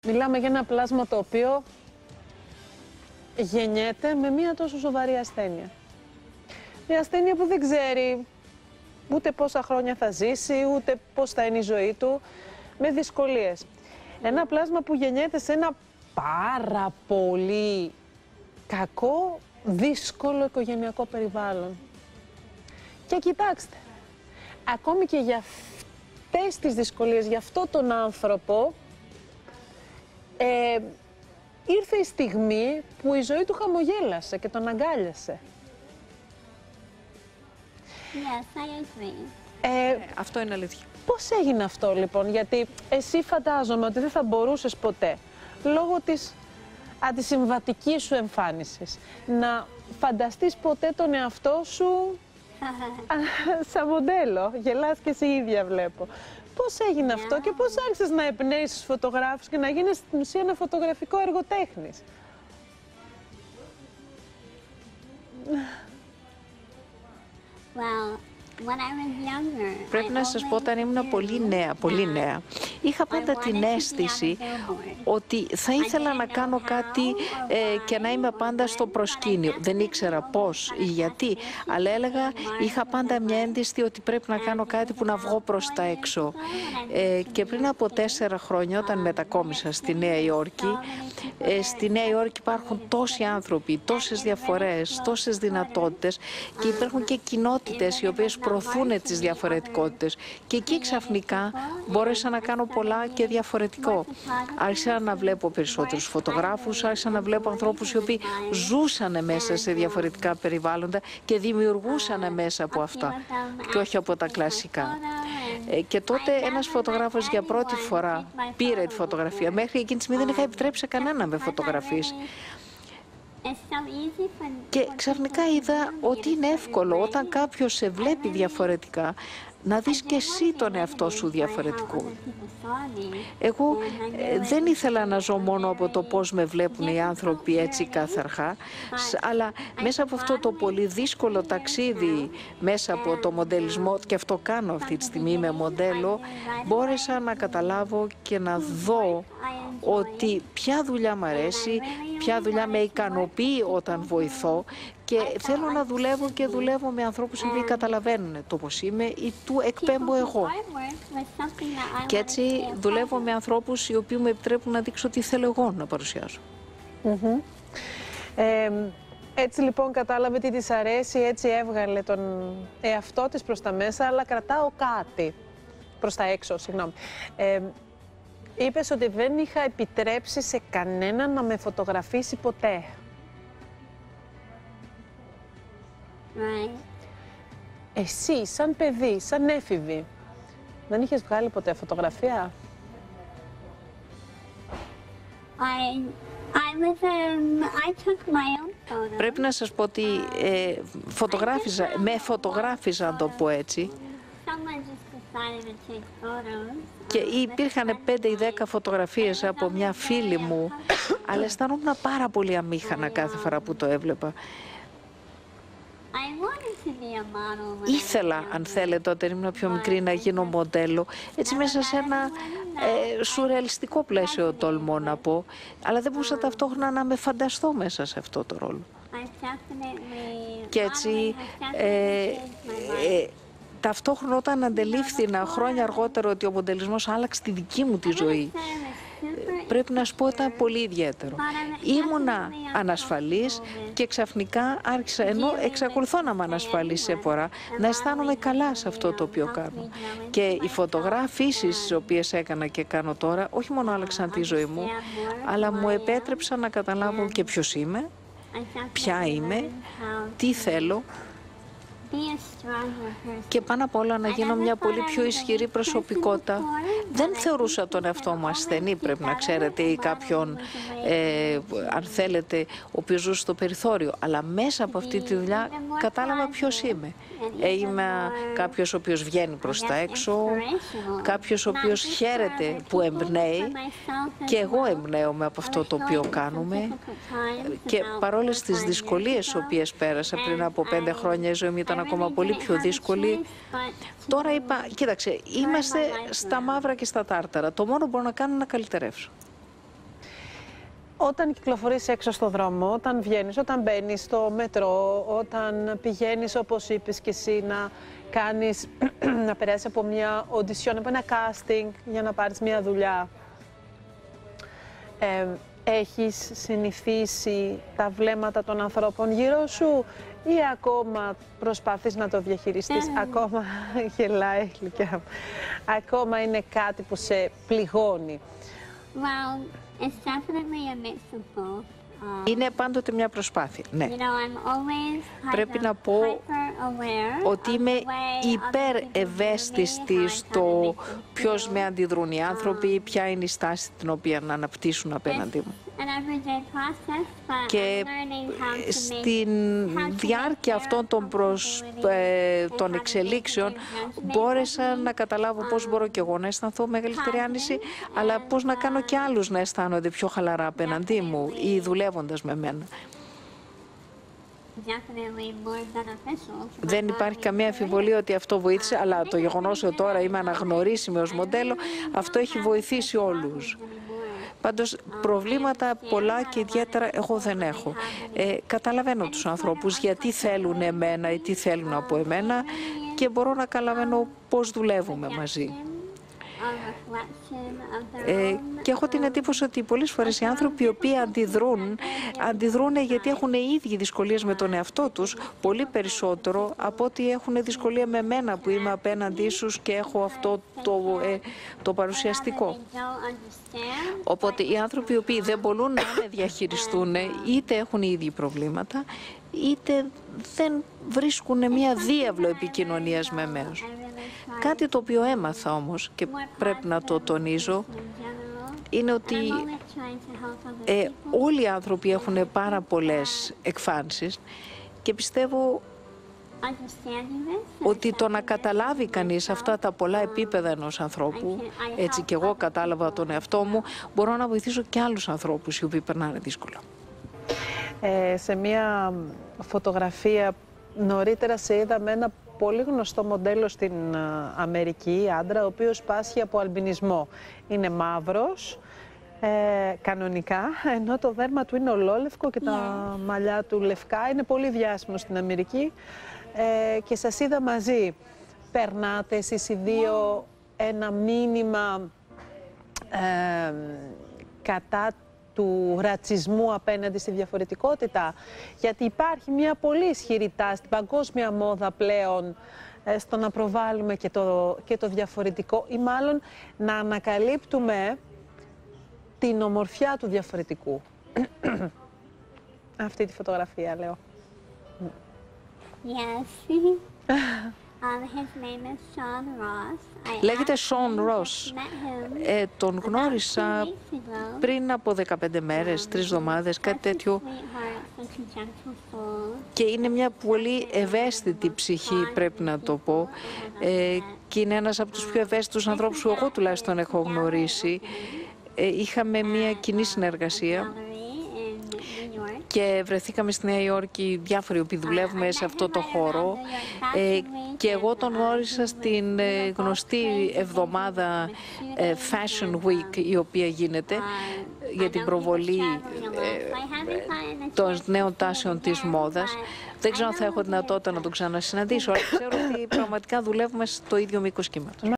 Μιλάμε για ένα πλάσμα το οποίο γεννιέται με μία τόσο σοβαρή ασθένεια. Μια ασθένεια που δεν ξέρει ούτε πόσα χρόνια θα ζήσει, ούτε πώς θα είναι η ζωή του, με δυσκολίες. Ένα πλάσμα που γεννιέται σε ένα πάρα πολύ κακό, δύσκολο οικογενειακό περιβάλλον. Και κοιτάξτε, ακόμη και για αυτές τις δυσκολίες, για αυτόν τον άνθρωπο, ήρθε η στιγμή που η ζωή του χαμογέλασε και τον αγκάλιασε. Yes, I agree. Αυτό είναι αλήθεια. Πώς έγινε αυτό λοιπόν, γιατί εσύ φαντάζομαι ότι δεν θα μπορούσες ποτέ, λόγω της αντισυμβατικής σου εμφάνισης, να φανταστείς ποτέ τον εαυτό σου σαν μοντέλο. Γελάς και εσύ ίδια βλέπω. Πώς έγινε αυτό και πώς άρχισες να εμπνέεις τους φωτογράφους και να γίνεις στην ουσία ένα φωτογραφικό εργοτέχνης? Well, when I was younger, Πρέπει να σας πω, όταν ήμουν πολύ νέα, είχα πάντα την αίσθηση ότι θα ήθελα να κάνω κάτι και να είμαι πάντα στο προσκήνιο. Δεν ήξερα πώς ή γιατί, αλλά είχα πάντα μια ένδυση ότι πρέπει να κάνω κάτι που να βγω προς τα έξω. Και πριν από 4 χρόνια, όταν μετακόμισα στη Νέα Υόρκη, στη Νέα Υόρκη υπάρχουν τόσοι άνθρωποι, τόσες διαφορές, τόσες δυνατότητες και υπάρχουν και κοινότητες οι οποίες προωθούν τις διαφορετικότητες. Και εκεί ξαφνικά μπόρεσα να κάνω πολλά και διαφορετικό. Άρχισα να βλέπω περισσότερους φωτογράφους, άρχισα να βλέπω ανθρώπους οι οποίοι ζούσαν μέσα σε διαφορετικά περιβάλλοντα και δημιουργούσαν μέσα από αυτά και όχι από τα κλασικά. Και τότε ένας φωτογράφος για πρώτη φορά πήρε τη φωτογραφία. Μέχρι εκείνη τη στιγμή δεν είχα επιτρέψει σε κανένα να με φωτογραφίσει. Και ξαφνικά είδα ότι είναι εύκολο όταν κάποιος σε βλέπει διαφορετικά να δεις και εσύ τον εαυτό σου διαφορετικό. Εγώ δεν ήθελα να ζω μόνο από το πώς με βλέπουν οι άνθρωποι έτσι κάθαρχα, αλλά μέσα από αυτό το πολύ δύσκολο ταξίδι, μέσα από το μοντελισμό, και αυτό κάνω αυτή τη στιγμή με μοντέλο, μπόρεσα να καταλάβω και να δω ότι ποια δουλειά μου αρέσει, ποια δουλειά με ικανοποιεί όταν βοηθώ, και θέλω να δουλεύω και δουλεύω με ανθρώπους που καταλαβαίνουν το πώς είμαι ή του εκπέμπω εγώ. Και έτσι δουλεύω με ανθρώπους οι οποίοι μου επιτρέπουν να δείξω τι θέλω εγώ να παρουσιάσω. Έτσι λοιπόν κατάλαβε τι της αρέσει, έτσι έβγαλε τον εαυτό της προς τα μέσα, αλλά κρατάω κάτι προς τα έξω, συγγνώμη. Είπες ότι δεν είχα επιτρέψει σε κανέναν να με φωτογραφίσει ποτέ. Right. Εσύ, σαν παιδί, σαν έφηβη, δεν είχες βγάλει ποτέ φωτογραφία? I took my own photos. Πρέπει να σας πω ότι με φωτογράφιζα, να το πω έτσι. Someone just decided to take photos. Και υπήρχαν 5 ή 10 φωτογραφίες από μια φίλη μου, αλλά αισθάνομαι πάρα πολύ αμήχανα κάθε φορά που το έβλεπα. Ήθελα, αν θέλετε, όταν ήμουν πιο μικρή, να γίνω μοντέλο, έτσι μέσα σε ένα σουρεαλιστικό πλαίσιο, τολμώ να πω, αλλά δεν μπορούσα ταυτόχρονα να με φανταστώ μέσα σε αυτό το ρόλο. Και έτσι, ταυτόχρονα όταν αντελήφθηνα χρόνια αργότερα ότι ο μοντελισμός άλλαξε τη δική μου τη ζωή, πρέπει να σου πω ήταν πολύ ιδιαίτερο. Ήμουνα ανασφαλής και ξαφνικά άρχισα, ενώ εξακολουθώ να είμαι ανασφαλής σε φορά, να αισθάνομαι καλά σε αυτό το οποίο κάνω. Και οι φωτογραφίσεις τις οποίες έκανα και κάνω τώρα, όχι μόνο άλλαξαν τη ζωή μου, αλλά μου επέτρεψαν να καταλάβω και ποιος είμαι, ποια είμαι, τι θέλω, και πάνω απ' όλα να γίνω μια πολύ πιο ισχυρή προσωπικότητα. Δεν θεωρούσα τον εαυτό μου ασθενή, πρέπει να ξέρετε, ή κάποιον, αν θέλετε, ο οποίος ζούσε στο περιθώριο. Αλλά μέσα από αυτή τη δουλειά κατάλαβα ποιος είμαι. Είμαι κάποιος ο οποίος βγαίνει προς τα έξω, κάποιος ο οποίος χαίρεται που εμπνέει, και εγώ εμπνέομαι από αυτό το οποίο κάνουμε. Και παρόλες τις δυσκολίες τις οποίες πέρασα πριν από 5 χρόνια, η ζωή μου ήταν ακόμα πολύ πιο δύσκολη. Τώρα είπα, κοίταξε, είμαστε στα μαύρα και στα τάρταρα. Το μόνο που μπορώ να κάνω είναι να καλυτερεύσω. Όταν κυκλοφορείς έξω στο δρόμο, όταν βγαίνεις, όταν μπαίνεις στο μετρό, όταν πηγαίνεις, όπως είπες και εσύ, να περάσεις από μια audition, από ένα casting για να πάρεις μια δουλειά, έχεις συνηθίσει τα βλέμματα των ανθρώπων γύρω σου ή ακόμα προσπαθείς να το διαχειριστείς, ακόμα γελάει γλυκιά, ακόμα είναι κάτι που σε πληγώνει? Well, it's definitely a mix of both. Είναι πάντοτε μια προσπάθεια, ναι. You know, I'm always Πρέπει να πω ότι είμαι υπερευαίσθητη στο ποιος με αντιδρούν οι άνθρωποι, ποια είναι η στάση την οποία να αναπτύσσουν απέναντί μου. Και στην διάρκεια αυτών των εξελίξεων μπόρεσα να καταλάβω πώς μπορώ και εγώ να αισθανθώ μεγαλύτερη άνεση, αλλά πώς να κάνω και άλλους να αισθάνονται πιο χαλαρά απέναντί μου ή δουλεύοντας με μένα. Δεν υπάρχει καμία αμφιβολία ότι αυτό βοήθησε, αλλά το γεγονός ότι τώρα είμαι αναγνωρίσιμη ως μοντέλο, αυτό έχει βοηθήσει όλους. Πάντως, προβλήματα πολλά και ιδιαίτερα εγώ δεν έχω. Καταλαβαίνω τους ανθρώπους γιατί θέλουν εμένα ή τι θέλουν από εμένα και μπορώ να καταλαβαίνω πώς δουλεύουμε μαζί. Και έχω την εντύπωση ότι πολλές φορές οι άνθρωποι οι οποίοι αντιδρούν γιατί έχουν οι ίδιοι δυσκολίες με τον εαυτό τους πολύ περισσότερο από ότι έχουν δυσκολία με μένα που είμαι απέναντί τους και έχω αυτό το παρουσιαστικό. Οπότε οι άνθρωποι οι οποίοι δεν μπορούν να με διαχειριστούν είτε έχουν οι ίδιοι προβλήματα είτε δεν βρίσκουν μια διάβλο επικοινωνίας με εμένα. Κάτι το οποίο έμαθα όμως και πρέπει να το τονίζω είναι ότι όλοι οι άνθρωποι έχουν πάρα πολλές εκφάνσεις και πιστεύω ότι το να καταλάβει κανείς αυτά τα πολλά επίπεδα ενός ανθρώπου, έτσι και εγώ κατάλαβα τον εαυτό μου, μπορώ να βοηθήσω και άλλους ανθρώπους οι οποίοι περνάνε δύσκολα. Σε μία φωτογραφία νωρίτερα σε είδα με ένα πολύ γνωστό μοντέλο στην Αμερική, άντρα, ο οποίος πάσχει από αλμπινισμό. Είναι μαύρος, κανονικά, ενώ το δέρμα του είναι ολόλευκο και τα μαλλιά του λευκά. Είναι πολύ διάσημο στην Αμερική και σας είδα μαζί. Περνάτε εσείς οι δύο ένα μήνυμα κατά του ρατσισμού απέναντι στη διαφορετικότητα? Γιατί υπάρχει μια πολύ ισχυρή τάση στην παγκόσμια μόδα πλέον στο να προβάλλουμε και το διαφορετικό ή μάλλον να ανακαλύπτουμε την ομορφιά του διαφορετικού. Αυτή τη φωτογραφία λέω. Yes. His name is Sean Ross. Λέγεται Sean Ross. Τον γνώρισα πριν από 15 μέρες, 3 εβδομάδες, κάτι τέτοιο. Και είναι μια πολύ ευαίσθητη ψυχή, πρέπει να το πω. Και είναι ένας από τους πιο ευαίσθητους ανθρώπους που εγώ τουλάχιστον έχω γνωρίσει. Είχαμε μια κοινή συνεργασία και βρεθήκαμε στη Νέα Υόρκη διάφοροι οποίοι δουλεύουμε σε αυτό το χώρο και εγώ τον γνώρισα στην γνωστή εβδομάδα Fashion Week η οποία γίνεται για την προβολή των νέων τάσεων της μόδας. Δεν ξέρω αν θα έχω δυνατότητα να τον ξανασυναντήσω, αλλά ξέρω ότι πραγματικά δουλεύουμε στο ίδιο μήκος κύματος.